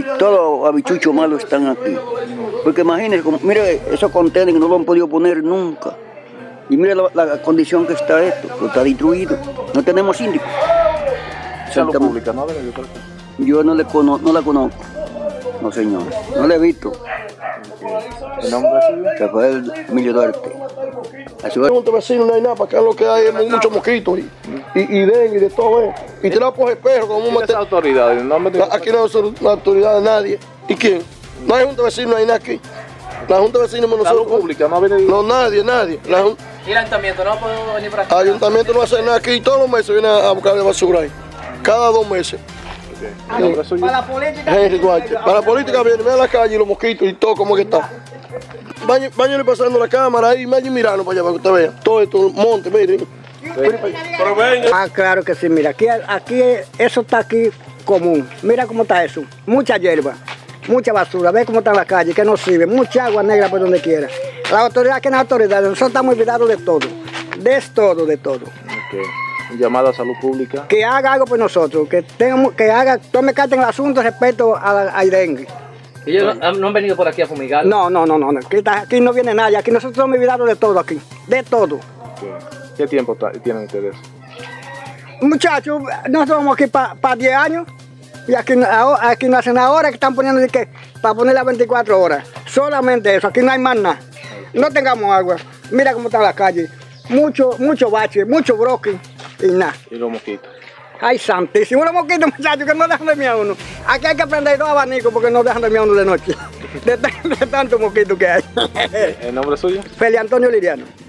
todos los habichuchos malos están aquí. Porque imagínense, mire esos contenedores que no lo han podido poner nunca. Y mire la condición que está esto, que está destruido. No tenemos síndico. Salud pública, ¿no? Yo no la conozco. No, señor. No la he visto. ¿El nombre suyo? Rafael Emilio Duarte. Junto vecino no hay nada, para acá lo que hay es muchos mosquitos y dengue y de todo eso. Y te la coge perro como ¿Quién es esa autoridad? Aquí no es una autoridad de nadie. ¿Y quién? No hay junta vecino, no hay nada aquí. La junta vecina nosotros. ¿Salud pública? No, nadie. ¿Y el ayuntamiento no puede venir por aquí? El ayuntamiento no hace nada aquí, todos los meses viene a buscar de basura ahí. Cada 2 meses. ¿El nombre suyo? Para la política. Henry Duarte. Para la política viene, mira la calle y los mosquitos y todo como que está. Váyanle pasando la cámara ahí, vayan mirando para allá para que usted vea. Todo esto, monte, miren. Ah, claro que sí, mira, aquí eso está aquí común. Mira cómo está eso. Mucha hierba, mucha basura. Ve cómo está en la calle, que no sirve. Mucha agua negra por donde quiera. La autoridad, que no es autoridad, nosotros estamos olvidados de todo. De todo. Okay. Llamada a salud pública. Que haga algo por nosotros, tome carta en el asunto respecto al dengue. ¿Y ellos no han venido por aquí a fumigar? No. Aquí no viene nadie. Aquí nosotros estamos olvidados de todo aquí. De todo. Okay. ¿Qué tiempo tienen ustedes? Muchachos, nosotros vamos aquí para 10 años. Y aquí no hacen ahora que están poniendo para poner las 24 horas. Solamente eso. Aquí no hay más nada. No tengamos agua. Mira cómo está la calle. Mucho bache, mucho broque y nada. ¿Y los mosquitos? Ay, santísimo, los mosquitos, muchachos, que no dejan dormir a uno. Aquí hay que prender 2 abanicos porque no dejan dormir a uno de noche. De tantos mosquitos que hay. ¿El nombre suyo? Feli Antonio Liriano.